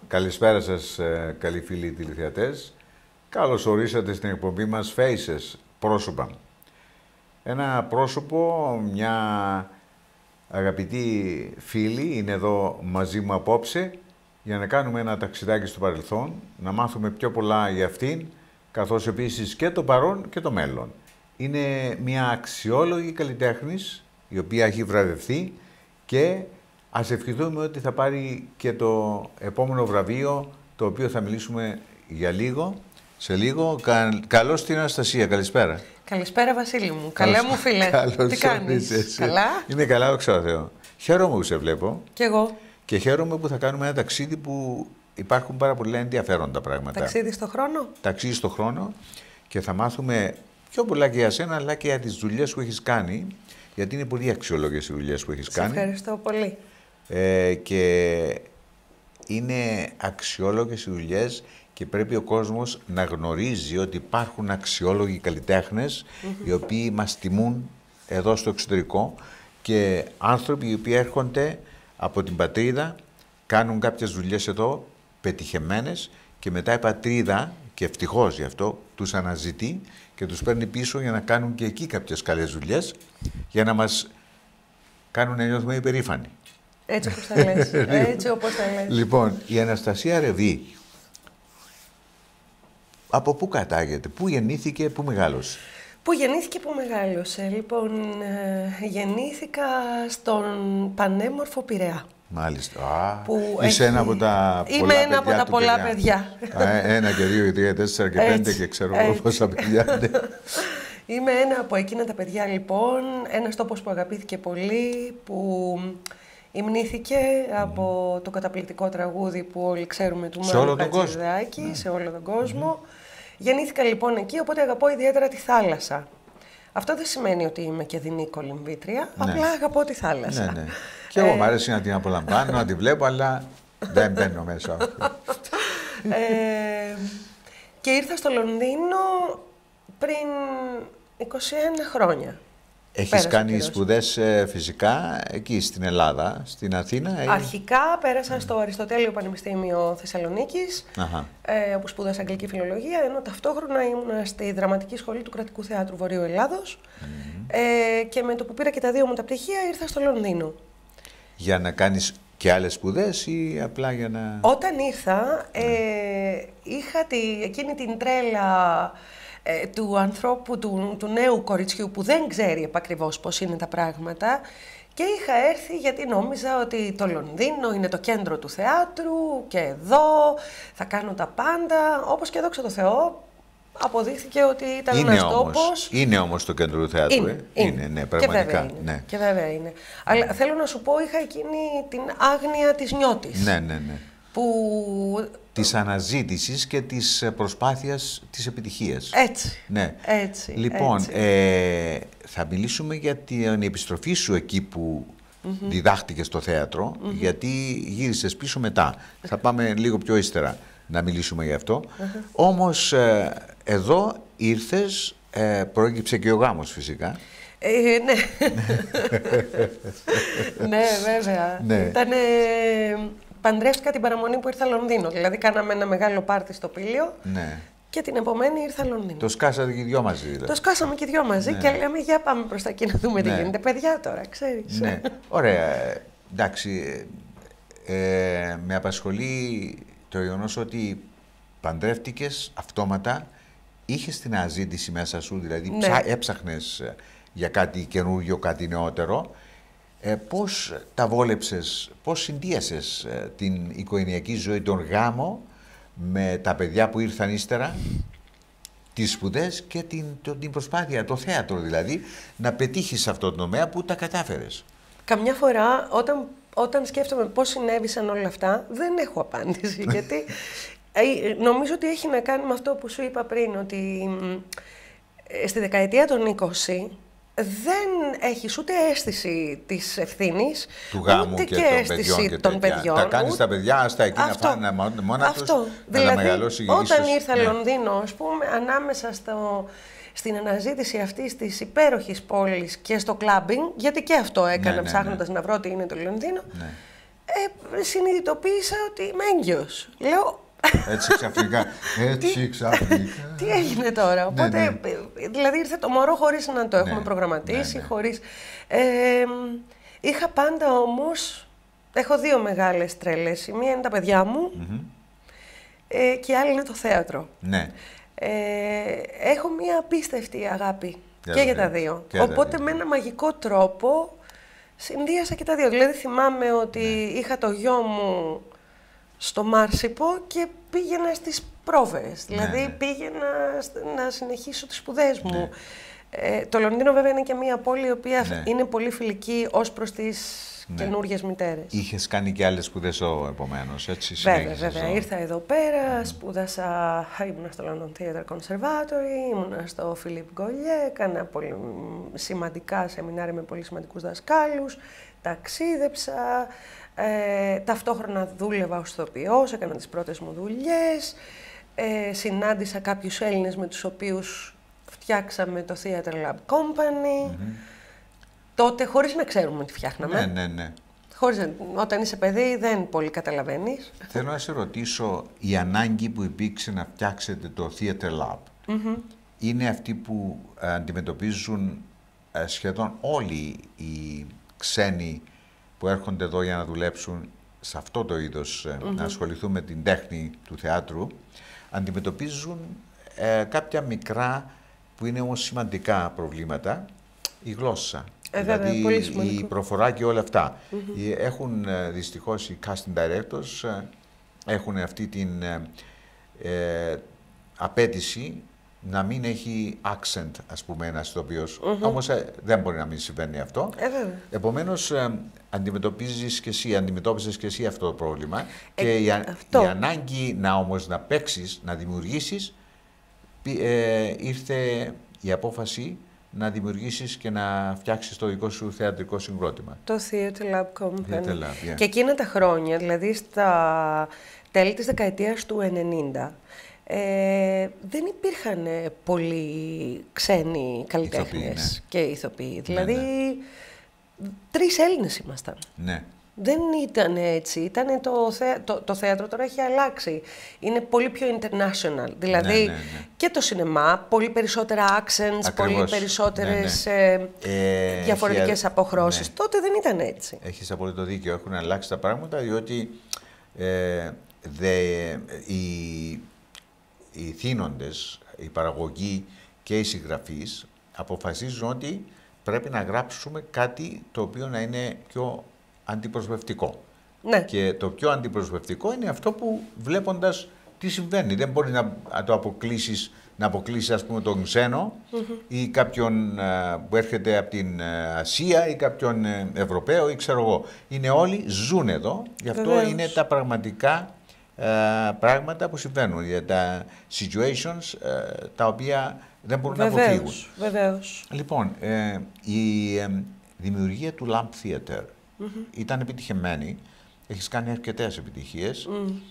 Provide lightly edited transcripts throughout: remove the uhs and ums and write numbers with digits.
Καλησπέρα σας, καλοί φίλοι τηλεθεατές. Καλώς ορίσατε στην εκπομπή μας Faces, πρόσωπα. Ένα πρόσωπο, μια αγαπητή φίλη είναι εδώ μαζί μου απόψε για να κάνουμε ένα ταξιδάκι στο παρελθόν, να μάθουμε πιο πολλά για αυτήν, καθώς επίσης και το παρόν και το μέλλον. Είναι μια αξιόλογη καλλιτέχνης, η οποία έχει βραβευθεί και ας ευχηθούμε ότι θα πάρει και το επόμενο βραβείο, το οποίο θα μιλήσουμε για λίγο. Σε λίγο. Καλώς την Αναστασία, καλησπέρα. Καλησπέρα Βασίλη μου. Καλέ μου φίλε. Τι κάνεις, καλά? Είναι καλά, δόξα Θεώ. Χαίρομαι που σε βλέπω. Κι εγώ. Και χαίρομαι που θα κάνουμε ένα ταξίδι που υπάρχουν πάρα πολλά ενδιαφέροντα πράγματα. Ταξίδι στο χρόνο. Ταξίδι στο χρόνο και θα μάθουμε πιο πολλά και για σένα, αλλά και για τις δουλειές που έχεις κάνει, γιατί είναι πολύ αξιόλογες οι δουλειές που έχεις κάνει. Σε ευχαριστώ πολύ. Και είναι αξιόλογες οι δουλειές και πρέπει ο κόσμος να γνωρίζει ότι υπάρχουν αξιόλογοι καλλιτέχνες οι οποίοι μας τιμούν εδώ στο εξωτερικό και άνθρωποι οι οποίοι έρχονται από την πατρίδα, κάνουν κάποιες δουλειές εδώ πετυχεμένες και μετά η πατρίδα, και ευτυχώς γι' αυτό, τους αναζητεί και τους παίρνει πίσω για να κάνουν και εκεί κάποιες καλές δουλειές για να μας κάνουν να νιώθουμε υπερήφανοι. Έτσι όπως τα λες. Έτσι όπως τα λες. Λοιπόν, η Αναστασία Ρεβί, από πού κατάγεται, πού γεννήθηκε, πού μεγάλωσε? Πού γεννήθηκε, πού μεγάλωσε? Λοιπόν, γεννήθηκα στον πανέμορφο Πειραιά. Μάλιστα. Είσαι ένα από τα πολλά Είμαι παιδιά. Ένα από τα πολλά παιδιά. 1 και 2 και 3 και 4 και 5 και ξέρω εγώ πόσα παιδιά είναι. Είμαι ένα από εκείνα τα παιδιά λοιπόν, ένας τόπος που αγαπήθηκε πολύ, που υμνήθηκε από το καταπληκτικό τραγούδι που όλοι ξέρουμε του Μάνου Χατζηδάκη, σε όλο τον κόσμο. Γεννήθηκα λοιπόν εκεί, οπότε αγαπώ ιδιαίτερα τη θάλασσα. Αυτό δεν σημαίνει ότι είμαι και δεινή κολυμβήτρια, απλά αγαπώ τη θάλασσα. Ναι. Και εγώ μου αρέσει να την απολαμβάνω, να την βλέπω, αλλά δεν μπαίνω μέσα. Και ήρθα στο Λονδίνο πριν 21 χρόνια. Έχεις κάνει σπουδές φυσικά εκεί στην Ελλάδα, στην Αθήνα? Αρχικά πέρασα στο Αριστοτέλειο Πανεπιστήμιο Θεσσαλονίκης, όπου σπούδασα αγγλική φιλολογία, ενώ ταυτόχρονα ήμουν στη Δραματική Σχολή του Κρατικού Θεάτρου Βορείου Ελλάδος και με το που πήρα και τα δύο μου τα πτυχία ήρθα στο Λονδίνο. Για να κάνεις και άλλες σπουδές ή απλά για να... Όταν ήρθα, είχα εκείνη την τρέλα του ανθρώπου, του νέου κοριτσιού που δεν ξέρει επακριβώς πώς είναι τα πράγματα και είχα έρθει γιατί νόμιζα ότι το Λονδίνο είναι το κέντρο του θεάτρου και εδώ θα κάνω τα πάντα, όπως και δόξα τω Θεώ αποδείχθηκε ότι ήταν ένας τόπος. Είναι όμως το κέντρο του θεάτρου, είναι, ναι, πραγματικά. Και βέβαια είναι. Αλλά θέλω να σου πω, είχα εκείνη την άγνοια της νιώτης. Ναι. Που... Της αναζήτησης και της προσπάθειας της επιτυχίας. Έτσι. Ναι. Έτσι. Λοιπόν, θα μιλήσουμε για την επιστροφή σου εκεί που διδάχτηκες στο θέατρο, γιατί γύρισες πίσω μετά. Θα πάμε λίγο πιο ύστερα να μιλήσουμε γι' αυτό. Όμως, εδώ ήρθες, προέκυψε και ο γάμος φυσικά. Ναι. Ναι, βέβαια. Ήτανε... Παντρεύτηκα την παραμονή που ήρθα Λονδίνο. Δηλαδή, κάναμε ένα μεγάλο πάρτι στο Πήλιο και την επομένη ήρθα Λονδίνο. Το σκάσατε και οι δυο μαζί, δηλαδή. Το σκάσαμε και οι δυο μαζί και λέμε για πάμε προς τα εκεί να δούμε τι γίνεται. Παιδιά τώρα, ξέρεις. Ναι, ωραία. Εντάξει, με απασχολεί το γεγονός ότι παντρεύτηκες αυτόματα, είχες την αναζήτηση μέσα σου, δηλαδή έψαχνες για κάτι καινούργιο, κάτι νεότερο. Πώς τα βόλεψες, πώς συνδύασες την οικογενειακή ζωή, τον γάμο, με τα παιδιά που ήρθαν ύστερα, τις σπουδές και την προσπάθεια, το θέατρο δηλαδή, να πετύχεις σε αυτό το τομέα που τα κατάφερες? Καμιά φορά όταν σκέφτομαι πώς συνέβησαν όλα αυτά, δεν έχω απάντηση, γιατί νομίζω ότι έχει να κάνει με αυτό που σου είπα πριν, ότι στη δεκαετία των 20 δεν έχεις ούτε αίσθηση της ευθύνης, του γάμου ούτε και και αίσθηση των παιδιών. Τα κάνεις τα παιδιά, στα εκεί να φάνε μόνα τους, δηλαδή, να μεγαλώσει όταν ήρθα Λονδίνο, ας πούμε, ανάμεσα στην αναζήτηση αυτής της υπέροχης πόλης και στο κλάμπινγκ, γιατί και αυτό έκανα ψάχνοντας να βρω τι είναι το Λονδίνο, συνειδητοποίησα ότι είμαι έγκυος. Λέω, έτσι ξαφνικά. Τι έγινε τώρα. Οπότε, δηλαδή ήρθε το μωρό χωρίς να το έχουμε προγραμματίσει, χωρίς... είχα πάντα όμως... Έχω δύο μεγάλες τρέλες. Η μία είναι τα παιδιά μου και η άλλη είναι το θέατρο. Ναι. Έχω μία απίστευτη αγάπη και για τα δύο. Οπότε με ένα μαγικό τρόπο συνδύασα και τα δύο. Δηλαδή θυμάμαι ότι είχα το γιο μου στο Μάρσιπο και πήγαινα στις πρόβες. Δηλαδή πήγαινα να συνεχίσω τις σπουδές μου. Το Λονδίνο βέβαια είναι και μια πόλη η οποία είναι πολύ φιλική ως προς τις καινούργιες μητέρες. Είχες κάνει και άλλες σπουδές επομένως, έτσι? Βέβαια. Ήρθα εδώ πέρα, σπούδασα, ήμουνα στο London Theatre Conservatory, ήμουνα στο Philippe Gaulier, έκανα πολύ σημαντικά σεμινάρια με πολύ σημαντικούς δασκάλους, ταξίδεψα, ταυτόχρονα δούλευα ως ηθοποιός, έκανα τις πρώτες μου δουλειές, συνάντησα κάποιους Έλληνες με τους οποίους φτιάξαμε το Theatre Lab Company. Τότε, χωρίς να ξέρουμε τι φτιάχναμε. Ναι. Όταν είσαι παιδί, δεν πολύ καταλαβαίνεις. Θέλω να σε ρωτήσω, η ανάγκη που υπήρξε να φτιάξετε το Theatre Lab είναι αυτή που αντιμετωπίζουν σχεδόν όλοι οι ξένοι που έρχονται εδώ για να δουλέψουν σε αυτό το είδος, να ασχοληθούν με την τέχνη του θεάτρου, αντιμετωπίζουν κάποια μικρά που είναι όμως σημαντικά προβλήματα, η γλώσσα. Δηλαδή η προφορά και όλα αυτά. Έχουν δυστυχώς οι casting directors, έχουν αυτή την απέτηση να μην έχει accent, ας πούμε, ένας ηθοποιός. Όμως δεν μπορεί να μην συμβαίνει αυτό. Επομένως, αντιμετώπιζες και εσύ αυτό το πρόβλημα. Και η ανάγκη να παίξεις, να δημιουργήσεις, ήρθε η απόφαση να δημιουργήσεις και να φτιάξεις το δικό σου θεατρικό συγκρότημα. Το Theatre Lab Company. Και εκείνα τα χρόνια, δηλαδή στα τέλη της δεκαετίας του 90, δεν υπήρχαν πολλοί ξένοι καλλιτέχνες και ηθοποιοί. Δηλαδή, 3 Έλληνες ήμασταν. Ναι. Δεν ήταν έτσι. Το θέατρο τώρα έχει αλλάξει. Είναι πολύ πιο international. Δηλαδή και το σινεμά, πολύ περισσότερα accents, πολύ περισσότερες διαφορετικές αποχρώσεις. Τότε δεν ήταν έτσι. Έχεις απόλυτο δίκιο. Έχουν αλλάξει τα πράγματα, διότι οι θύνοντες, οι παραγωγοί και οι συγγραφείς αποφασίζουν ότι πρέπει να γράψουμε κάτι το οποίο να είναι πιο αντιπροσωπευτικό. Ναι. Και το πιο αντιπροσωπευτικό είναι αυτό που, βλέποντας τι συμβαίνει, δεν μπορεί να το αποκλείσεις, ας πούμε, τον ξένο ή κάποιον που έρχεται από την Ασία ή κάποιον Ευρωπαίο ή ξέρω εγώ. Είναι όλοι, ζουν εδώ, γι' αυτό είναι τα πραγματικά πράγματα που συμβαίνουν, για τα situations τα οποία δεν μπορούν να αποφύγουν. Βεβαίως. Λοιπόν, η δημιουργία του Lamp Theatre ήταν επιτυχημένη, έχεις κάνει αρκετές επιτυχίες.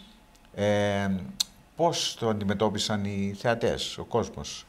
Πώς το αντιμετώπισαν οι θεατές, ο κόσμος?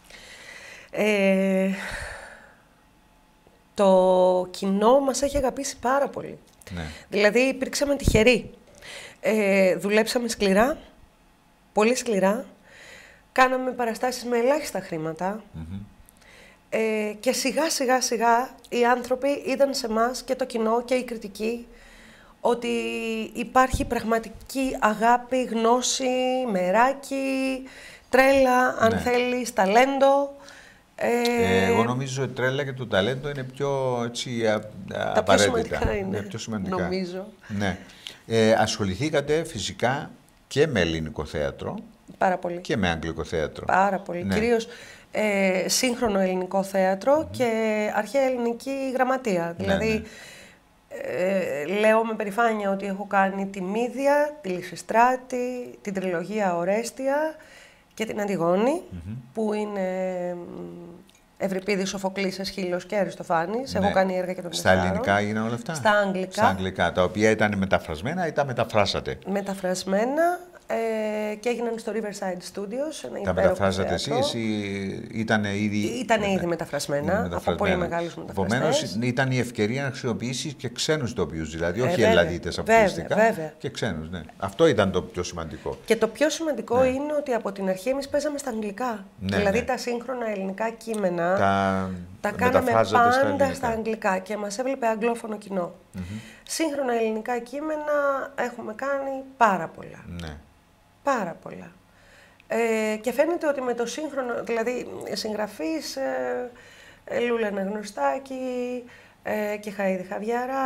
Το κοινό μας έχει αγαπήσει πάρα πολύ. Ναι. Δηλαδή υπήρξαμε τυχεροί. Δουλέψαμε σκληρά, πολύ σκληρά. Κάναμε παραστάσεις με ελάχιστα χρήματα. Και σιγά σιγά οι άνθρωποι είδαν σε μας και το κοινό και η κριτική ότι υπάρχει πραγματική αγάπη, γνώση, μεράκι, τρέλα, αν θέλεις, ταλέντο. Εγώ νομίζω ότι η τρέλα και το ταλέντο είναι πιο απαραίτητα. Πιο σημαντικά είναι, πιο σημαντικά. Νομίζω. Ναι. Ασχοληθήκατε φυσικά και με ελληνικό θέατρο. Πάρα πολύ. Και με αγγλικό θέατρο. Πάρα πολύ. Ναι. Κυρίως σύγχρονο ελληνικό θέατρο και αρχαία ελληνική γραμματεία. Δηλαδή, λέω με περηφάνεια ότι έχω κάνει τη Μύδια, τη Λυσιστράτη, την τριλογία Ορέστια και την Αντιγόνη, που είναι Ευρυπίδης, Σοφοκλής, Αισχύλος και Αριστοφάνης. Έχω κάνει έργα και των Στα ελληνικά έγιναν όλα αυτά? Στα αγγλικά. Στα αγγλικά, τα οποία ήταν μεταφρασμένα ή τα μεταφράσατε? Μεταφρασμένα. και έγιναν στο Riverside Studios. Τα μεταφράζατε εσείς ή ήταν ήδη... Ήταν ήδη μεταφρασμένα από πολύ μεγάλους μεταφραστές. Επομένως, ήταν η ευκαιρία να χρησιμοποιήσεις και ξένους ηθοποιούς, δηλαδή όχι Ελλαδίτες αποκλειστικά, και ξένους. Ναι. Αυτό ήταν το πιο σημαντικό. Και το πιο σημαντικό είναι ότι από την αρχή εμείς παίζαμε στα αγγλικά. Ναι, δηλαδή τα σύγχρονα ελληνικά κείμενα τα κάναμε πάντα στα αγγλικά και μας έβλεπε αγγλόφωνο κοινό. Σύγχρονα ελληνικά κείμενα έχουμε κάνει πάρα πολλά. Ναι. Πάρα πολλά. Και φαίνεται ότι με το σύγχρονο, δηλαδή συγγραφείς, Λούλα Αναγνωστάκη και Χαΐδη Χαβιαρά,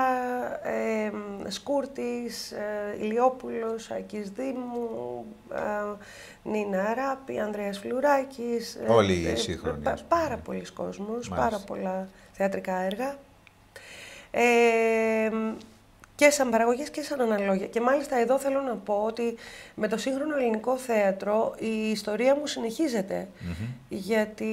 Σκούρτης, Ηλιόπουλος, Άκης Δήμου, Νίνα Αράπη, Ανδρέας Φλουράκης. Όλοι οι σύγχρονοι. Πάρα πολλοί κόσμος, πάρα πολλά θεατρικά έργα. Και σαν παραγωγές και σαν αναλόγια. Και μάλιστα εδώ θέλω να πω ότι με το σύγχρονο ελληνικό θέατρο η ιστορία μου συνεχίζεται. Γιατί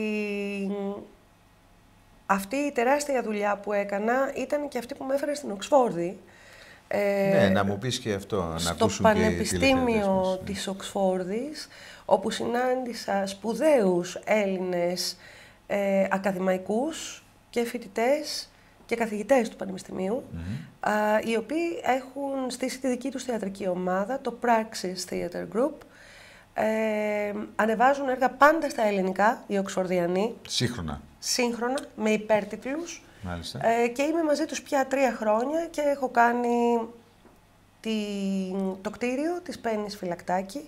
αυτή η τεράστια δουλειά που έκανα ήταν και αυτή που με έφερε στην Οξφόρδη. Ναι, να μου πεις και αυτό, να στο ακούσουν Πανεπιστήμιο της Οξφόρδης, όπου συνάντησα σπουδαίους Έλληνες ακαδημαϊκούς και φοιτητές και καθηγητές του Πανεπιστημίου, οι οποίοι έχουν στήσει τη δική τους θεατρική ομάδα, το Praxis Theatre Group. Ανεβάζουν έργα πάντα στα ελληνικά, οι Οξφορδιανοί. Σύγχρονα, με υπέρτιτλους. Και είμαι μαζί τους πια 3 χρόνια και έχω κάνει το κτίριο της Πέννης Φυλακτάκη.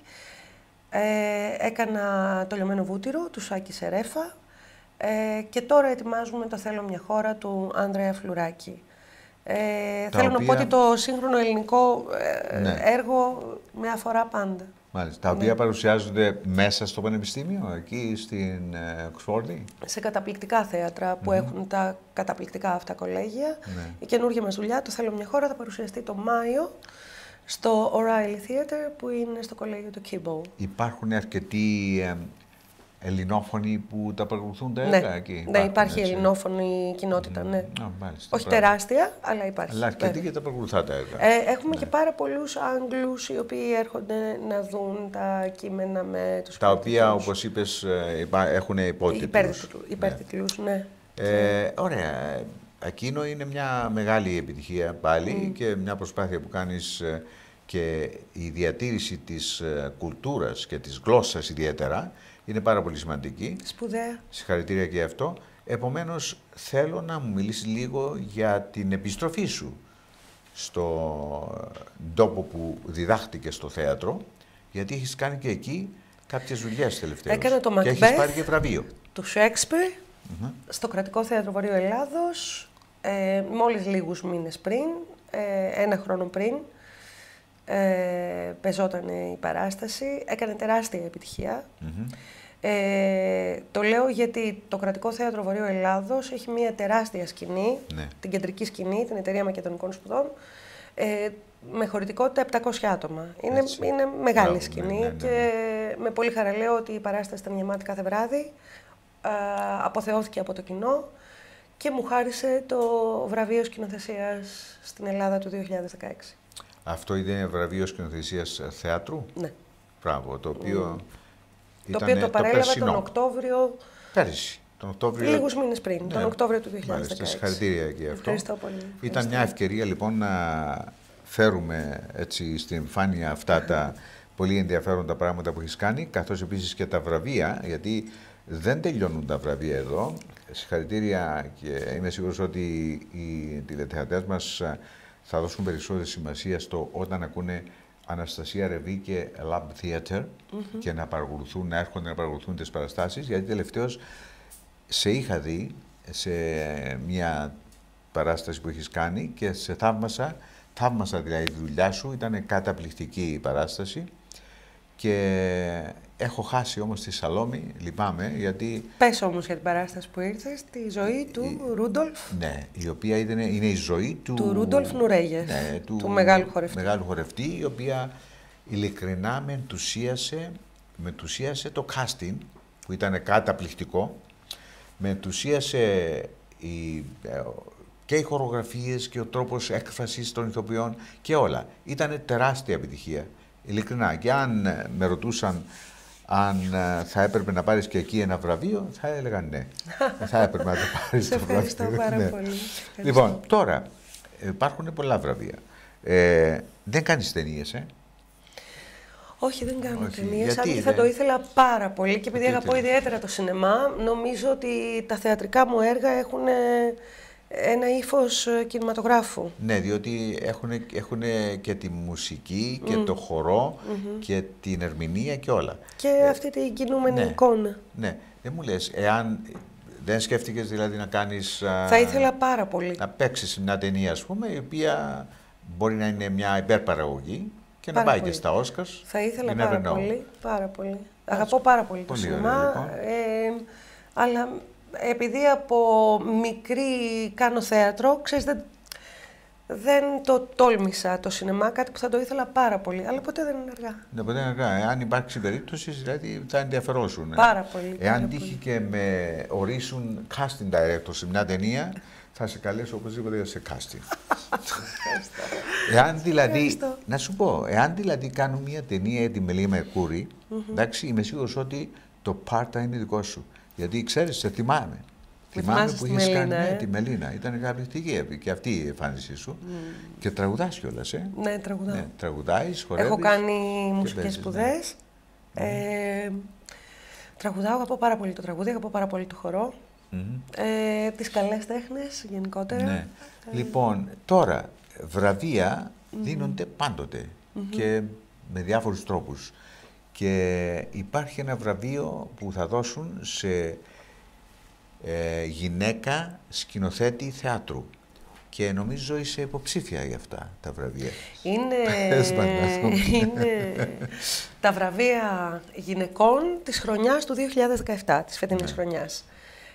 Έκανα το Λιωμένο Βούτυρο του Σάκη Σερέφα. Και τώρα ετοιμάζουμε το «Θέλω μια χώρα» του Ανδρέα Φλουράκη. Θέλω να πω ότι το σύγχρονο ελληνικό έργο με αφορά πάντα. Μάλιστα. Τα οποία παρουσιάζονται μέσα στο Πανεπιστήμιο, εκεί στην Οξφόρδη. Σε καταπληκτικά θέατρα που έχουν τα καταπληκτικά αυτά κολέγια. Η καινούργια μας δουλειά, το «Θέλω μια χώρα», θα παρουσιαστεί το Μάιο στο O'Reilly Theatre που είναι στο κολέγιο του Kibble. Υπάρχουν αρκετοί ελληνόφωνοι που τα παρακολουθούν τα έργα εκεί? Ναι, υπάρχει ελληνόφωνη κοινότητα, ναι. Όχι τεράστια, αλλά υπάρχει. Αλλά αρκετοί και τα παρακολουθά τα έργα. Έχουμε και πάρα πολλούς Άγγλους οι οποίοι έρχονται να δουν τα κείμενα με τους τα οποία, όπως είπες, έχουν υπέρτιτλους. Ναι. Ωραία. Εκείνο είναι μια μεγάλη επιτυχία πάλι και μια προσπάθεια που κάνεις και η διατήρηση της κουλτούρας και της γλώσσας ιδιαίτερα είναι πάρα πολύ σημαντική. Σπουδαία. Συγχαρητήρια και γι' αυτό. Επομένως, θέλω να μου μιλήσεις λίγο για την επιστροφή σου στον τόπο που διδάχτηκες στο θέατρο, γιατί έχεις κάνει και εκεί κάποιες δουλειές τελευταίως. Έκανα το Macbeth, και έχεις πάρει και βραβείο. Του Σέξπιρ, στο Κρατικό Θέατρο Βορείου Ελλάδος, μόλις λίγους μήνες πριν, 1 χρόνο πριν. Πεζόταν η παράσταση, έκανε τεράστια επιτυχία. Το λέω γιατί το Κρατικό Θέατρο Βορείου Ελλάδος έχει μια τεράστια σκηνή, την κεντρική σκηνή, την Εταιρεία Μακεδονικών Σπουδών, με χωρητικότητα 700 άτομα. Είναι μεγάλη σκηνή και με πολύ χαρά λέω ότι η παράσταση ήταν γεμάτη κάθε βράδυ, αποθεώθηκε από το κοινό και μου χάρισε το βραβείο σκηνοθεσίας στην Ελλάδα του 2016. Αυτό είναι βραβείο σκηνοθεσίας θεάτρου. Ναι. Μπράβο, το οποίο το παρέλαβα τον Οκτώβριο. Πέρυσι. Λίγους μήνες πριν, τον Οκτώβριο του 2016. Μάλιστα, συγχαρητήρια και αυτό. Ευχαριστώ πολύ. Ήταν μια ευκαιρία λοιπόν να φέρουμε έτσι στην εμφάνεια αυτά τα πολύ ενδιαφέροντα πράγματα που έχεις κάνει, καθώς επίσης και τα βραβεία, γιατί δεν τελειώνουν τα βραβεία εδώ. Συγχαρητήρια και είμαι σίγουρος ότι οι τηλεθεατές μας θα δώσουν περισσότερη σημασία στο όταν ακούνε Anastasia Revi και Lab Theatre και να παρακολουθούν, να έρχονται να παρακολουθούν τις παραστάσεις, γιατί τελευταίως σε είχα δει σε μια παράσταση που έχεις κάνει και σε θαύμασα δηλαδή τη δουλειά σου, ήταν καταπληκτική η παράσταση και έχω χάσει όμως τη Σαλόμη, λυπάμαι, γιατί... Πες όμως για την παράσταση που ήρθες, τη ζωή του Ρούντολφ. Ναι, η οποία είναι η ζωή του Ρούντολφ Νουρέγεφ, ναι, του μεγάλου χορευτή. Μεγάλου χορευτή, η οποία ειλικρινά με ενθουσίασε το casting, που ήταν καταπληκτικό, με ενθουσίασε και οι χορογραφίες και ο τρόπος έκφρασης των ηθοποιών και όλα. Ήταν τεράστια επιτυχία. Ειλικρινά. Και αν με ρωτούσαν αν θα έπρεπε να πάρεις και εκεί ένα βραβείο, θα έλεγα ναι. Θα έπρεπε να το πάρεις το βραβείο. Ευχαριστώ πάρα πολύ. Λοιπόν, τώρα, υπάρχουν πολλά βραβεία. Δεν κάνεις ταινίες, Όχι, δεν κάνω ταινίες. Αν και θα το ήθελα πάρα πολύ. Και επειδή αγαπώ ιδιαίτερα το σινεμά, νομίζω ότι τα θεατρικά μου έργα έχουν ένα ύφος κινηματογράφου. Ναι, διότι έχουν και τη μουσική και το χορό και την ερμηνεία και όλα. Και αυτή την κινούμενη εικόνα. Ναι. Δεν μου λες, εάν δεν σκέφτηκες δηλαδή να κάνεις... Θα ήθελα πάρα πολύ. Να παίξεις μια ταινία, ας πούμε, η οποία μπορεί να είναι μια υπερπαραγωγή και να πάει και στα Όσκαρς. Θα ήθελα πάρα πολύ. Αγαπώ πάρα πολύ το σινεμά. Λοιπόν. Αλλά επειδή από μικρή κάνω θέατρο, ξέρεις, δεν το τόλμησα το σινεμά, κάτι που θα το ήθελα πάρα πολύ, αλλά ποτέ δεν είναι αργά. Ναι, ποτέ δεν είναι αργά. Εάν υπάρξει περίπτωση, δηλαδή θα ενδιαφερόσουν. Πάρα πολύ. Εάν τύχει και με ορίσουν casting director σε μια ταινία, θα σε καλέσω οπωσδήποτε για σε casting. Εάν δηλαδή, να σου πω, εάν δηλαδή κάνουν μια ταινία για τη Μελία Μερκούρη, εντάξει, είμαι σίγουρος ότι το πάρτα είναι δικό σου. Γιατί ξέρεις, σε θυμάμαι. Θυμάμαι που είχες κάνει τη Μελίνα. Ήταν καταπληκτική και αυτή η εμφάνισή σου. Και τραγουδάς κιόλας, Ναι, τραγουδάω. Ναι, τραγουδάεις, χορεύεις. Έχω κάνει μουσικές σπουδές. Τραγουδάω, αγαπώ πάρα πολύ το τραγούδι, αγαπώ πάρα πολύ το χορό. Τις καλές τέχνες γενικότερα. Ναι. Λοιπόν, τώρα, βραβεία δίνονται πάντοτε και με διάφορους τρόπους. Και υπάρχει ένα βραβείο που θα δώσουν σε γυναίκα σκηνοθέτη θεάτρου. Και νομίζω είσαι υποψήφια για αυτά τα βραβεία. Είναι τα βραβεία γυναικών της χρονιάς του 2017, της φετινής χρονιάς.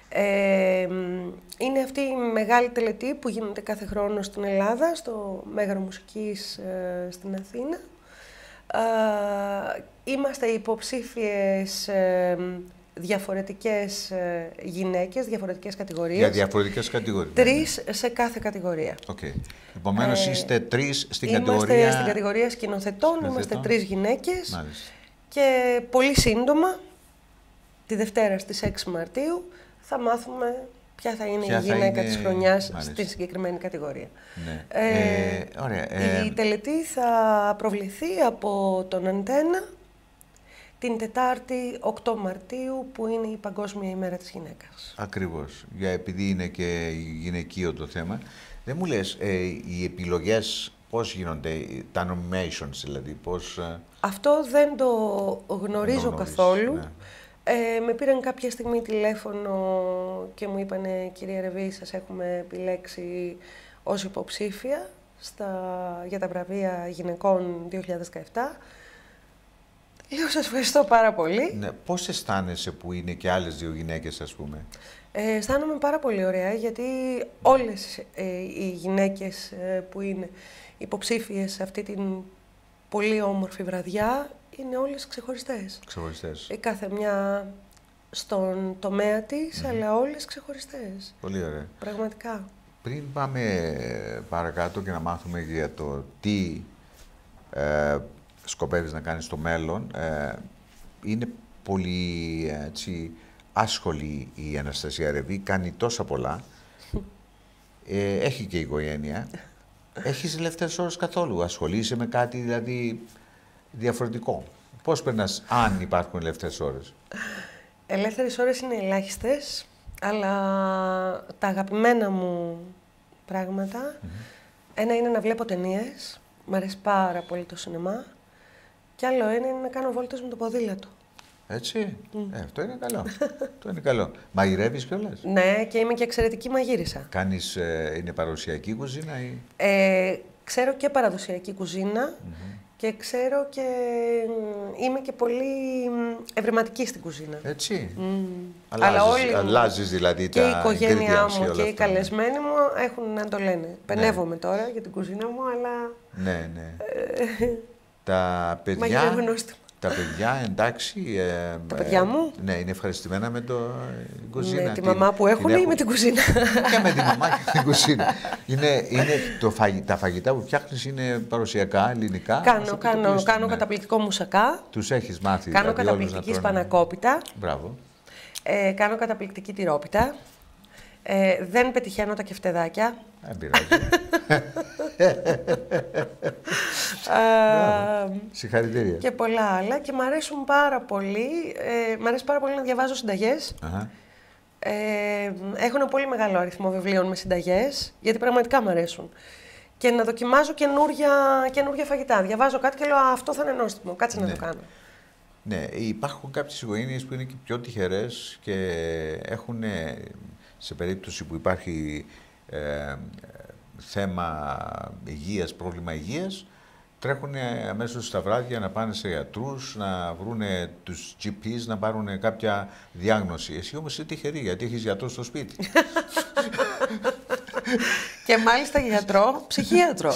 Είναι αυτή η μεγάλη τελετή που γίνεται κάθε χρόνο στην Ελλάδα, στο Μέγαρο Μουσικής στην Αθήνα. Είμαστε υποψήφιες διαφορετικές γυναίκες, διαφορετικές κατηγορίες. Για διαφορετικές κατηγορίες. 3 σε κάθε κατηγορία. Okay. Επομένως είστε 3 στην κατηγορία... Είμαστε στην κατηγορία σκηνοθετών, είμαστε 3 γυναίκες. Μάλιστα. Και πολύ σύντομα, τη Δευτέρα στις 6 Μαρτίου, θα μάθουμε ποια θα είναι η γυναίκα της χρονιάς στη συγκεκριμένη κατηγορία. Ναι. Ωραία. Η τελετή θα προβληθεί από τον Αντένα την Τετάρτη 8 Μαρτίου, που είναι η Παγκόσμια ημέρα της γυναίκας. Ακριβώς. Επειδή είναι και γυναικείο το θέμα. Δεν μου λες, οι επιλογές πώς γίνονται, τα nominations δηλαδή, πώς... Αυτό δεν το γνωρίζω καθόλου. Ναι. Με πήραν κάποια στιγμή τηλέφωνο και μου είπανε, κυρία Ρεβί, σας έχουμε επιλέξει ως υποψήφια για τα βραβεία γυναικών 2017. Λέω, σας ευχαριστώ πάρα πολύ. Ναι, πώς αισθάνεσαι που είναι και άλλες 2 γυναίκες, ας πούμε? Αισθάνομαι πάρα πολύ ωραία, γιατί όλες οι γυναίκες που είναι υποψήφιες σε αυτή την πολύ όμορφη βραδιά είναι όλες ξεχωριστές. Ξεχωριστές. Η κάθε μια στον τομέα της, αλλά όλες ξεχωριστές. Πολύ ωραία. Πραγματικά. Πριν πάμε παρακάτω και να μάθουμε για το τι σκοπεύεις να κάνεις στο μέλλον, είναι πολύ άσχολη η Αναστασία Ρεβί, κάνει τόσα πολλά, έχει και οικογένεια. Έχεις ελεύθερες ώρες καθόλου? Ασχολείσαι με κάτι δηλαδή διαφορετικό? Πώς περνάς, αν υπάρχουν ελεύθερες ώρες? Ελεύθερες ώρες είναι ελάχιστες, αλλά τα αγαπημένα μου πράγματα, ένα είναι να βλέπω ταινίες, μου αρέσει πάρα πολύ το σινεμά, και άλλο ένα είναι να κάνω βόλτες με το ποδήλατο. Έτσι, αυτό είναι καλό. Αυτό είναι καλό. Μαγειρεύεις κιόλας? Ναι, και είμαι και εξαιρετική μαγείρισα. Κάνεις, είναι παραδοσιακή κουζίνα ή? Ξέρω και παραδοσιακή κουζίνα και ξέρω και είμαι και πολύ ευρηματική στην κουζίνα. Έτσι. Αλλάζεις δηλαδή και τα η οικογένειά μου και οι αυτά, καλεσμένοι μου έχουν να το λένε. Πενεύομαι τώρα για την κουζίνα μου, αλλά... Ναι, ναι. Τα παιδιά... Μαγειρεύω νόστιμα. Τα παιδιά, εντάξει. Τα παιδιά μου. Ναι, είναι ευχαριστημένα με το κουζίνα. Με τη μαμά που έχουν ή με την κουζίνα. Και με τη μαμά και την κουζίνα. Τα φαγητά που φτιάχνεις είναι παραδοσιακά, ελληνικά. Κάνω καταπληκτικό μουσακά. Τους έχεις μάθει. Κάνω καταπληκτική σπανακόπιτα. Μπράβο. Κάνω καταπληκτική τυρόπιτα. Δεν πετυχαίνω τα κεφτεδάκια. Δεν πειράζει. Συγχαρητήρια. Και πολλά άλλα. Και μ' αρέσουν πάρα πολύ. Μ' αρέσει πάρα πολύ να διαβάζω συνταγές. Έχω ένα πολύ μεγάλο αριθμό βιβλίων με συνταγές, γιατί πραγματικά μ' αρέσουν. Και να δοκιμάζω καινούργια φαγητά. Διαβάζω κάτι και λέω αυτό θα είναι νόστιμο. Κάτσε να το κάνω. Ναι, υπάρχουν κάποιες οικογένειες που είναι και πιο τυχερές και έχουν, σε περίπτωση που υπάρχει θέμα υγείας, πρόβλημα υγείας, τρέχουν αμέσως στα βράδια να πάνε σε γιατρούς, να βρούνε τους GPs, να πάρουν κάποια διάγνωση. Εσύ όμως είσαι τυχερή, γιατί έχεις γιατρό στο σπίτι. Και μάλιστα γιατρό, ψυχίατρο.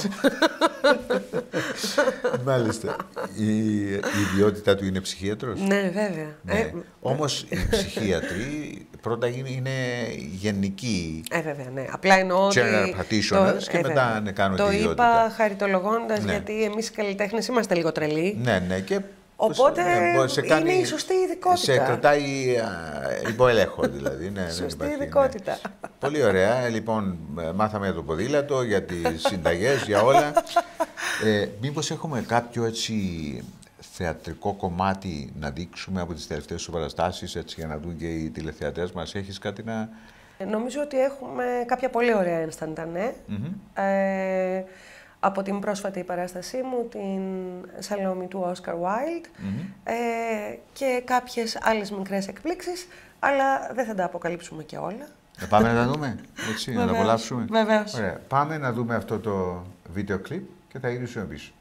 Μάλιστα. Η ιδιότητά του είναι ψυχίατρος. Ναι, βέβαια. Ναι. Όμως οι ψυχίατροι πρώτα είναι γενικοί. Βέβαια, ναι. Απλά εννοώ ότι... General practitioners και μετά κάνουν τη ιδιότητα. Το είπα χαριτολογώντας, γιατί εμείς οι καλλιτέχνες είμαστε λίγο τρελοί. Ναι, και... Οπότε είναι η σωστή ειδικότητα. Σε κρατάει υπό έλεγχο, δηλαδή. Ναι, σωστή ειδικότητα. Ναι. Πολύ ωραία. Λοιπόν, μάθαμε για το ποδήλατο, για τις συνταγές, για όλα. Μήπως έχουμε κάποιο έτσι θεατρικό κομμάτι να δείξουμε από τις τελευταίες σου παραστάσεις, έτσι, για να δουν και οι τηλεθεατές μας. Έχεις κάτι να... Νομίζω ότι έχουμε κάποια πολύ ωραία ένσταντα, από την πρόσφατη παράστασή μου, την Σαλόμη του Oscar Wilde, και κάποιες άλλες μικρές εκπλήξεις, αλλά δεν θα τα αποκαλύψουμε και όλα. Πάμε να τα δούμε, έτσι, να τα απολαύσουμε. Βεβαίως. Ωραία. Πάμε να δούμε αυτό το βίντεο κλιπ και θα γυρίσουμε πίσω.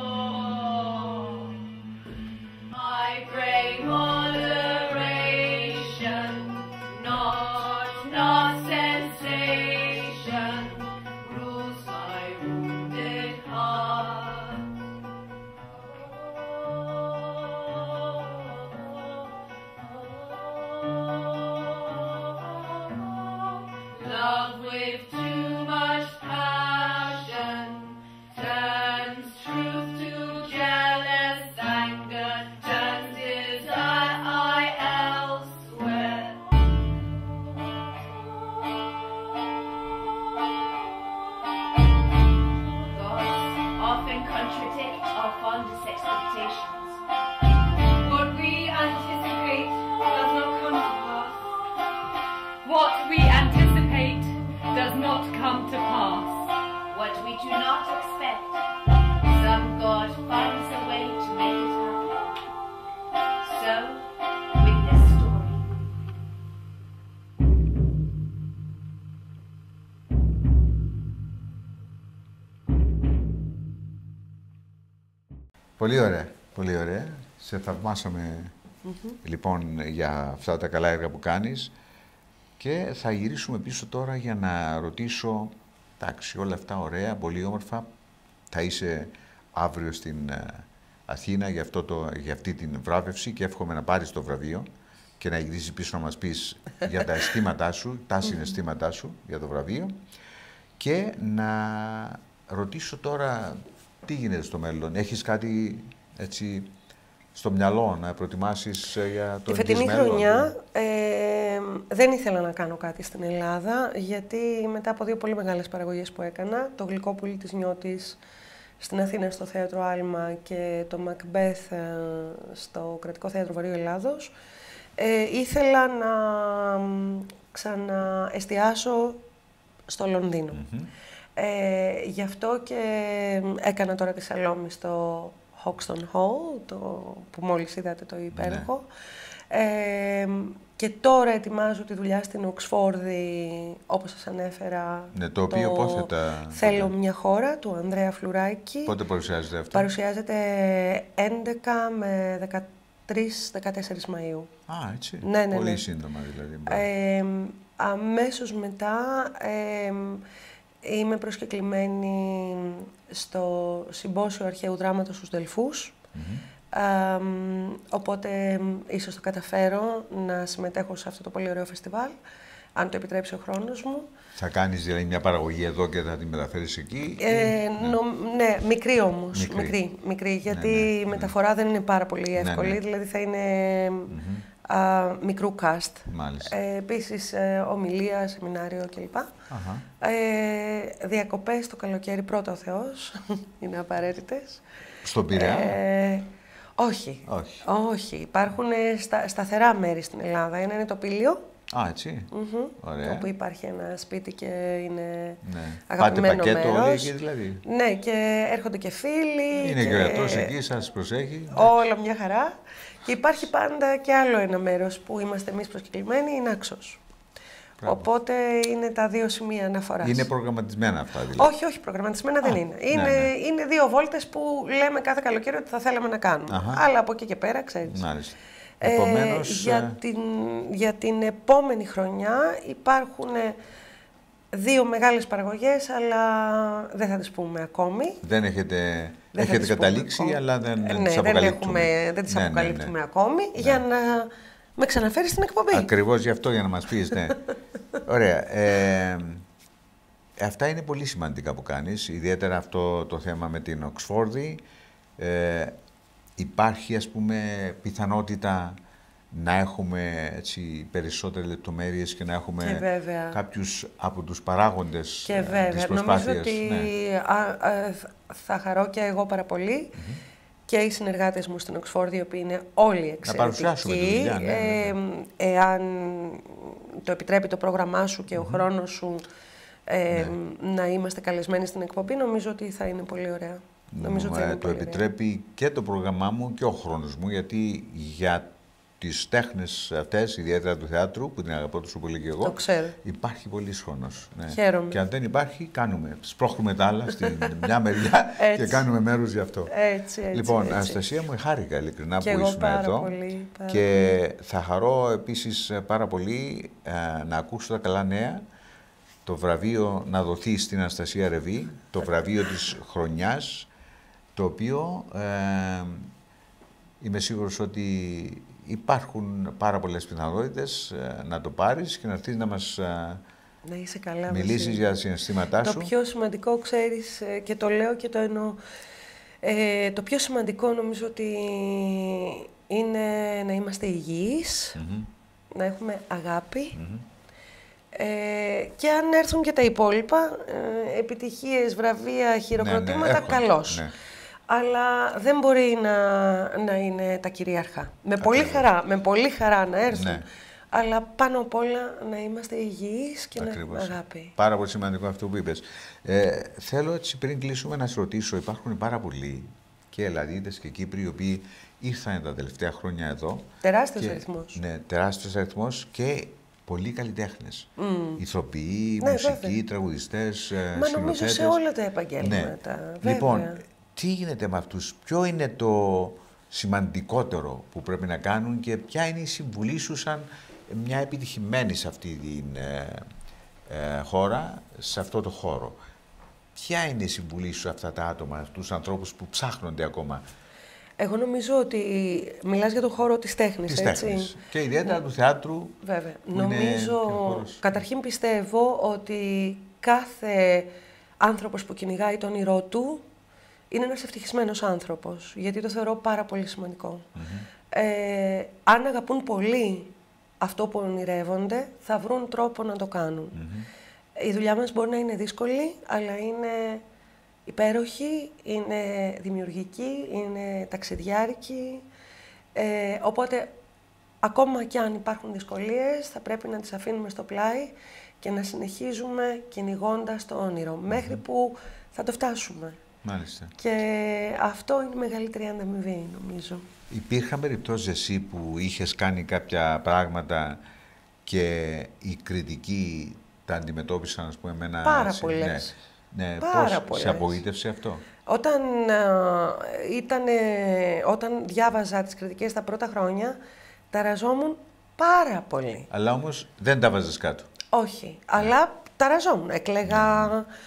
Moderation. Πολύ ωραία, πολύ ωραία. Σε θαυμάσαμε λοιπόν για αυτά τα καλά έργα που κάνεις και θα γυρίσουμε πίσω τώρα για να ρωτήσω, εντάξει, όλα αυτά ωραία, πολύ όμορφα, θα είσαι αύριο στην Αθήνα για αυτή την βράβευση και εύχομαι να πάρεις το βραβείο και να γυρίσεις πίσω να μας πεις για τα αισθήματά σου, τα συναισθήματά σου για το βραβείο και να ρωτήσω τώρα τι γίνεται στο μέλλον. Έχεις κάτι έτσι στο μυαλό να προετοιμάσεις για το τη φετινή χρονιά δεν ήθελα να κάνω κάτι στην Ελλάδα, γιατί μετά από 2 πολύ μεγάλες παραγωγές που έκανα, το Γλυκόπουλη της Νιώτης στην Αθήνα στο Θέατρο Άλμα και το Μακμπέθ στο Κρατικό Θέατρο Βορείου Ελλάδος, ήθελα να ξαναεστιάσω στο Λονδίνο. Γι' αυτό και έκανα τώρα τη Σαλόμη στο Hoxton Hall, που μόλις είδατε το υπέροχο. Και τώρα ετοιμάζω τη δουλειά στην Οξφόρδη, όπως σας ανέφερα. Ναι, το οποίο πότε Θέλω μια χώρα, του Ανδρέα Φλουράκη. Πότε παρουσιάζεται αυτό? Παρουσιάζεται 11 με 13-14 Μαΐου. Α, έτσι. Ναι, πολύ σύντομα δηλαδή. Αμέσως μετά είμαι προσκεκλημένη στο Συμπόσιο Αρχαίου Δράματος στους Δελφούς. Οπότε ίσως θα καταφέρω να συμμετέχω σε αυτό το πολύ ωραίο φεστιβάλ, αν το επιτρέψει ο χρόνος μου. Θα κάνεις δηλαδή μια παραγωγή εδώ και θα την μεταφέρεις εκεί? Ναι, μικρή όμως. Μικρή, γιατί η μεταφορά δεν είναι πάρα πολύ εύκολη, δηλαδή θα είναι μικρού cast. Επίσης ομιλία, σεμινάριο κλπ. Διακοπές το καλοκαίρι, πρώτα ο Θεός, είναι απαραίτητες. Στον Πειραιά? Όχι. Υπάρχουν σταθερά μέρη στην Ελλάδα. Ένα είναι το Πήλιο. Α, έτσι. Ωραία. Όπου υπάρχει ένα σπίτι και είναι Πάτε αγαπημένο πακέτο μέρος. όλοι εκεί δηλαδή? Ναι, και έρχονται και φίλοι. Είναι και ο γιατρός εκεί, σας προσέχει? Όλα μια χαρά. Και υπάρχει πάντα και άλλο ένα μέρος που είμαστε εμείς προσκεκλημένοι, η Νάξος. Οπότε είναι τα 2 σημεία αναφοράς. Είναι προγραμματισμένα αυτά δηλαδή? Όχι, προγραμματισμένα δεν είναι. Είναι 2 βόλτες που λέμε κάθε καλοκαίρι ότι θα θέλαμε να κάνουμε. Αλλά από εκεί και πέρα, ξέρεις. Μάλιστα. Επομένως, για την επόμενη χρονιά υπάρχουν 2 μεγάλες παραγωγές, αλλά δεν θα τις πούμε ακόμη. Δεν έχετε καταλήξει, ακόμη. Αλλά δεν τις αποκαλύπτουμε. Δεν τις αποκαλύπτουμε ακόμη, για να με ξαναφέρεις στην εκπομπή. Ακριβώς γι' αυτό, για να μας πεις, ναι. Ωραία. Αυτά είναι πολύ σημαντικά που κάνεις, ιδιαίτερα αυτό το θέμα με την Οξφόρδη. Υπάρχει, ας πούμε, πιθανότητα να έχουμε έτσι, περισσότερες λεπτομέρειες και να έχουμε κάποιους από τους παράγοντες της προσπάθειας. Νομίζω ότι θα χαρώ και εγώ πάρα πολύ και οι συνεργάτες μου στην Οξφόρδη, οι οποίοι είναι όλοι εξαιρετικοί. Να παρουσιάσουμε τη δουλειά, εάν το επιτρέπει το πρόγραμμά σου και ο χρόνος σου να είμαστε καλεσμένοι στην εκπομπή, νομίζω ότι θα είναι πολύ ωραία. Το επιτρέπει και το πρόγραμμά μου και ο χρόνος μου, γιατί για τις τέχνες αυτές, ιδιαίτερα του θεάτρου, που την αγαπώ τόσο πολύ και εγώ, υπάρχει πολύς χρόνος. Χαίρομαι. Και αν δεν υπάρχει, κάνουμε. Σπρώχνουμε τα άλλα στην μια μεριά και κάνουμε μέρος γι' αυτό. Λοιπόν, Αναστασία μου, χάρηκα ειλικρινά που ήσουν εδώ. Πολύ, και θα χαρώ επίσης πάρα πολύ να ακούσω τα καλά νέα. Το βραβείο να δοθεί στην Αναστασία Ρεβί, το βραβείο της χρονιάς, το οποίο είμαι σίγουρος ότι υπάρχουν πάρα πολλές πιθανότητες να το πάρεις και να έρθεις να μας μιλήσεις για τα συναισθήματά σου. Το πιο σημαντικό, ξέρεις, και το λέω και το εννοώ, το πιο σημαντικό νομίζω ότι είναι να είμαστε υγιείς, να έχουμε αγάπη, και αν έρθουν και τα υπόλοιπα, επιτυχίες, βραβεία, χειροκροτήματα, καλώς. Ναι. Αλλά δεν μπορεί να είναι τα κυρίαρχα. Με πολύ χαρά να έρθουν, αλλά πάνω απ' όλα να είμαστε υγιείς και να έχουμε αγάπη. Πάρα πολύ σημαντικό αυτό που είπες. Θέλω έτσι πριν κλείσουμε να σε ρωτήσω, υπάρχουν πάρα πολλοί και Ελλαδίτες και Κύπροι οι οποίοι ήρθαν τα τελευταία χρόνια εδώ. Τεράστιος αριθμός. Ναι, τεράστιος αριθμός και πολλοί καλλιτέχνες. Ηθοποιοί, μουσικοί, τραγουδιστές, συνθέτες. Μα νομίζω σε όλα τα επαγγέλματα. Ναι. Λοιπόν, τι γίνεται με αυτούς, ποιο είναι το σημαντικότερο που πρέπει να κάνουν και ποια είναι η συμβουλή σου σαν μια επιτυχημένη σε αυτή την χώρα, σε αυτό το χώρο. Ποια είναι η συμβουλή σου σε αυτά τα άτομα, αυτούς τους ανθρώπους που ψάχνονται ακόμα? Εγώ νομίζω ότι μιλάς για τον χώρο της τέχνης, της έτσι. τέχνης. Και ιδιαίτερα του θεάτρου. Βέβαια. Νομίζω, καταρχήν πιστεύω ότι κάθε άνθρωπος που κυνηγάει το όνειρό του είναι ένας ευτυχισμένος άνθρωπος, γιατί το θεωρώ πάρα πολύ σημαντικό. Αν αγαπούν πολύ αυτό που ονειρεύονται, θα βρουν τρόπο να το κάνουν. Η δουλειά μας μπορεί να είναι δύσκολη, αλλά είναι υπέροχη, είναι δημιουργική, είναι ταξιδιάρικη. Οπότε, ακόμα κι αν υπάρχουν δυσκολίες, θα πρέπει να τις αφήνουμε στο πλάι και να συνεχίζουμε κυνηγώντας το όνειρο, μέχρι που θα το φτάσουμε. Μάλιστα. Και αυτό είναι η μεγαλύτερη ανταμοιβή, νομίζω. Υπήρχαν περιπτώσεις εσύ που είχες κάνει κάποια πράγματα και οι κριτικοί τα αντιμετώπισαν, ας πούμε, με ένα... Πάρα πολλές. Ναι, Πάρα πώς σε απογοήτευσε αυτό? Όταν διάβαζα τις κριτικές τα πρώτα χρόνια, ταραζόμουν πάρα πολύ. Αλλά όμως δεν τα βάζες κάτω. Όχι, αλλά ταραζόμουν. Έκλαιγα,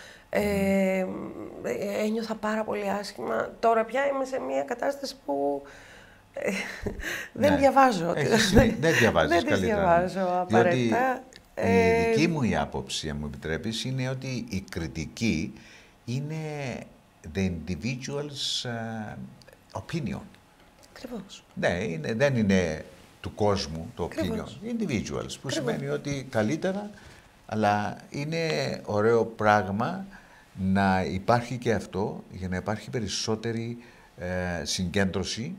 ένιωθα πάρα πολύ άσχημα. Τώρα πια είμαι σε μια κατάσταση που δεν διαβάζω. Δεν διαβάζεις καλύτερα. Δεν διαβάζω απαραίτητα. Η δική μου η άποψη, αν μου επιτρέπεις, είναι ότι η κριτική είναι the individual's opinion. Ακριβώς. Ναι, δεν είναι του κόσμου το Ακριβώς. opinion. Individuals, που σημαίνει ότι καλύτερα, αλλά είναι ωραίο πράγμα να υπάρχει και αυτό, για να υπάρχει περισσότερη συγκέντρωση,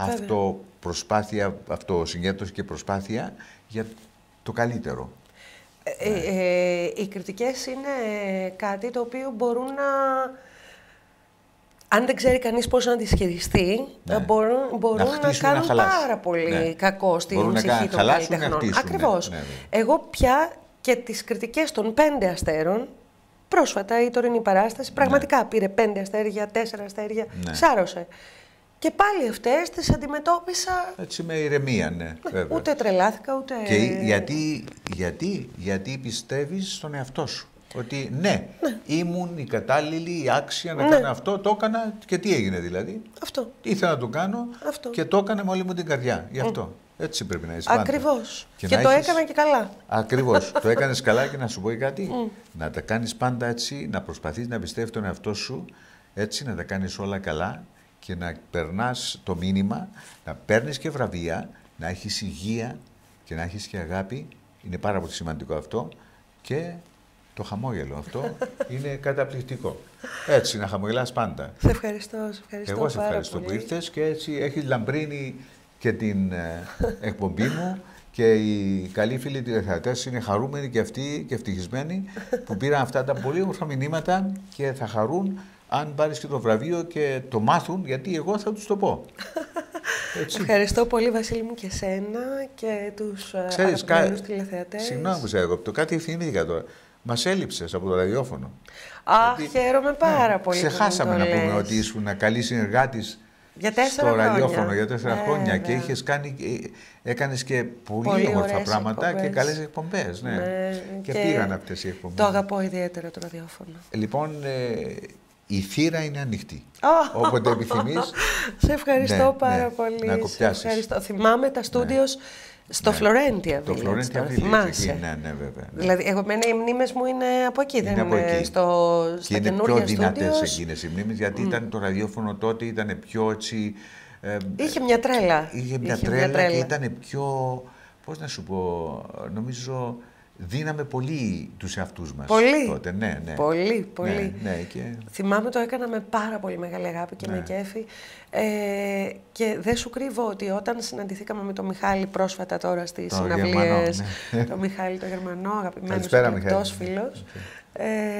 αυτοσυγκέντρωση και προσπάθεια για το καλύτερο. Οι κριτικές είναι κάτι το οποίο μπορούν να... Αν δεν ξέρει κανείς πώς να τις χειριστεί, μπορούν να κάνουν πάρα πολύ κακό στην ψυχή των καλλιτεχνών. Ακριβώς. Εγώ πια και τις κριτικές των 5 αστέρων, πρόσφατα η τωρινή παράσταση, πραγματικά πήρε 5 αστέρια, 4 αστέρια, σάρωσε. Και πάλι αυτές τις αντιμετώπισα... Έτσι με ηρεμία, ναι, βέβαια. Ούτε τρελάθηκα, ούτε... Και γιατί πιστεύεις στον εαυτό σου. Ότι ναι, ήμουν η κατάλληλη, η άξια να κάνω αυτό, το έκανα και τι έγινε δηλαδή? Αυτό. Ήθελα να το κάνω και το έκανα με όλη μου την καρδιά. Γι' αυτό. Έτσι πρέπει να είσαι πάντα. Ακριβώς. Και το έκανα και καλά. Ακριβώς. Το έκανες καλά και να σου πω κάτι. Να τα κάνεις πάντα έτσι, να προσπαθείς να πιστεύεις τον εαυτό σου, έτσι να τα κάνεις όλα καλά και να περνάς το μήνυμα, να παίρνεις και βραβεία, να έχεις υγεία και να έχεις και αγάπη. Είναι πάρα πολύ σημαντικό αυτό. Και το χαμόγελο αυτό είναι καταπληκτικό. Έτσι, να χαμογελάς πάντα. Σε ευχαριστώ, Εγώ σε ευχαριστώ που ήρθες και έτσι έχεις λαμπρύνει και την εκπομπή μου και οι καλοί φίλοι τηλεθεατές είναι χαρούμενοι και αυτοί και ευτυχισμένοι που πήραν αυτά τα πολύ όμορφα μηνύματα και θα χαρούν αν πάρεις και το βραβείο και το μάθουν, γιατί εγώ θα τους το πω. Έτσι. Ευχαριστώ πολύ, Βασίλη μου, και σένα και τους αγαπημένους τηλεθεατές. Συγγνώμη που σε έκοπτω, κάτι ευθυνήθηκα τώρα. Μας έλειψες από το ραδιόφωνο. Χαίρομαι πάρα πολύ. Ξεχάσαμε να πούμε ότι ήσουν καλή συνεργάτης στο ραδιόφωνο για 4 χρόνια και έκανες και πολύ όμορφα πράγματα και καλές εκπομπές. Και πήγαν αυτές οι εκπομπές. Το αγαπώ ιδιαίτερα το ραδιόφωνο. Λοιπόν, η θύρα είναι ανοιχτή. Όποτε επιθυμείς. Σε ευχαριστώ πάρα πολύ. Να κοπιάσεις. Θυμάμαι τα στούντιος στο Φλωρέντια. Το Φλωρέντια Village, ναι, βέβαια. Δηλαδή, οι μνήμες μου είναι από εκεί, δεν είναι στα καινούργια στούντιος. Είναι πιο δυνατές εκείνες οι μνήμες, γιατί ήταν το ραδιόφωνο τότε, ήταν πιο έτσι... Είχε μια τρέλα. Είχε μια τρέλα και ήταν πιο, πώς να σου πω, νομίζω... Δίναμε πολύ τους εαυτούς μας τότε. Ναι. Πολύ. Ναι, και... Θυμάμαι το έκανα με πάρα πολύ μεγάλη αγάπη και με κέφι. Και δεν σου κρύβω ότι όταν συναντηθήκαμε με τον Μιχάλη πρόσφατα τώρα στις συναυλίες, τον Μιχάλη τον Γερμανό, αγαπημένος και εκτός φίλος,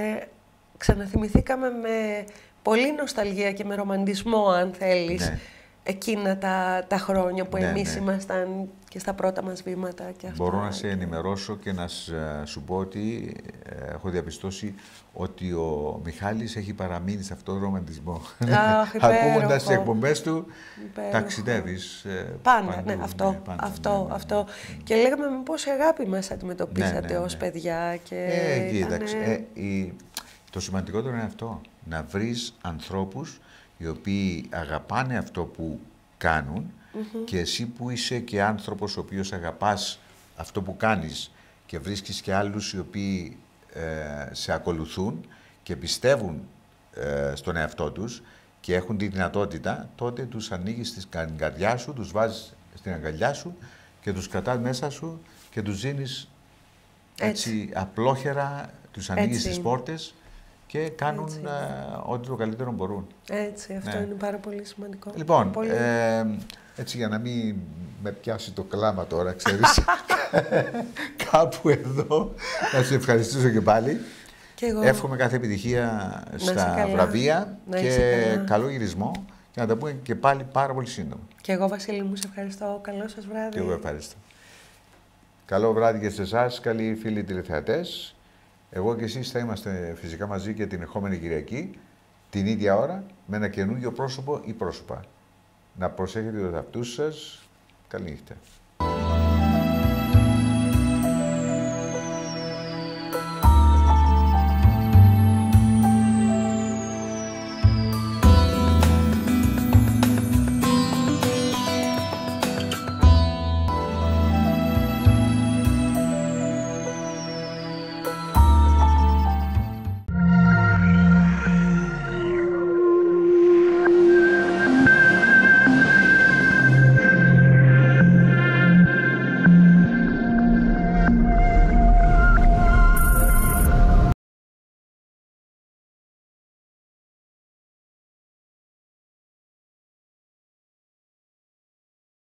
ξαναθυμηθήκαμε με πολύ νοσταλγία και με ρομαντισμό, αν θέλεις, εκείνα τα χρόνια που Ναι, εμείς ναι. ήμασταν και στα πρώτα μας βήματα και αυτά. Μπορώ να σε ενημερώσω και να σου πω ότι έχω διαπιστώσει ότι ο Μιχάλης έχει παραμείνει σε αυτόν τον ρομαντισμό. Αχ, Ακούγοντας τις εκπομπές του, ταξιδεύεις πάντα, παντού, ναι, αυτό, ναι, πάντα, αυτό, ναι. αυτό. Και λέγαμε με πόση αγάπη μας αντιμετωπίσατε ως παιδιά. Και κοίταξε, το σημαντικότερο είναι αυτό, να βρεις ανθρώπους οι οποίοι αγαπάνε αυτό που κάνουν και εσύ που είσαι και άνθρωπος ο οποίος αγαπάς αυτό που κάνεις και βρίσκεις και άλλους οι οποίοι σε ακολουθούν και πιστεύουν στον εαυτό τους και έχουν τη δυνατότητα, τότε τους ανοίγεις την καρδιά σου, τους βάζεις στην αγκαλιά σου και τους κρατάς μέσα σου και τους δίνεις έτσι απλόχερα, τους ανοίγεις τις πόρτες και κάνουν ό,τι το καλύτερο μπορούν. Έτσι, αυτό είναι πάρα πολύ σημαντικό. Λοιπόν, έτσι για να μην με πιάσει το κλάμα τώρα, ξέρεις, κάπου εδώ, να σε ευχαριστήσω και πάλι. Και εγώ. Εύχομαι κάθε επιτυχία στα βραβεία και καλό γυρισμό και να τα πούμε και πάλι πάρα πολύ σύντομα. Και εγώ, Βασίλη μου, σε ευχαριστώ. Καλό σας βράδυ. Και εγώ ευχαριστώ. Καλό βράδυ και σε εσάς, καλοί φίλοι τηλεθεατές. Εγώ και εσείς θα είμαστε φυσικά μαζί και την ερχόμενη Κυριακή, την ίδια ώρα, με ένα καινούργιο πρόσωπο ή πρόσωπα. Να προσέχετε τους εαυτούς σας. Καλή νύχτα.